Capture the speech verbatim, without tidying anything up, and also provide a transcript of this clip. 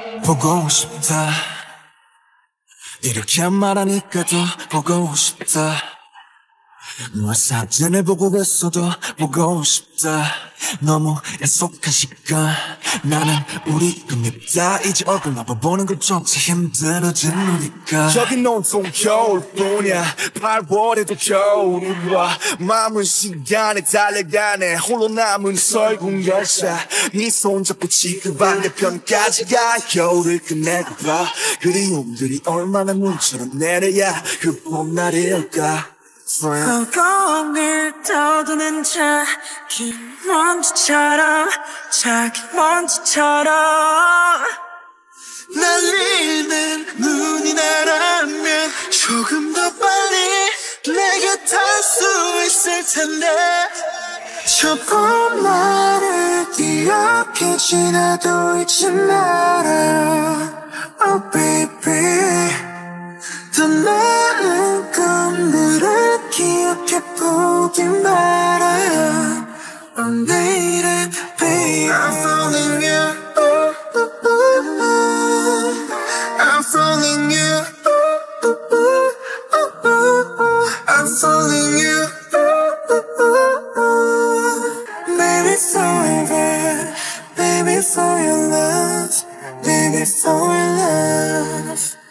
보고 싶다 이렇게 말하니까 더 보고 싶다 너의 사진을 보고 있어도 보고 싶다 너무 약속한 시간 나는 우리가 밉다 이제 얼굴만 보는 것조차 힘들어진 우리가 여긴 온통 겨울뿐이야 팔월에도 겨울이 와 마음은 시간에 달려가네 홀로 남은 설국 열차 네 손잡고 지구 반대편까지 가 겨울을 끝내고 봐 그리움들이 얼마나 물처럼 내려야 그 봄날일까 허공을 떠도는 자기 먼지처럼 자기 먼지처럼 날 잃는 눈이 나라면 조금 더 빨리 내게 닿을 수 있을 텐데 저 봄날을 기억해 지나도 잊지 마라 Oh baby 더 나은 꿈들을 기억해보기 말아요 Oh 내일은 baby I'm falling you ooh, ooh, ooh, ooh. I'm falling you ooh, ooh, ooh, ooh, ooh. I'm falling you ooh, ooh, ooh, ooh. Baby forever Baby for your love Baby for your love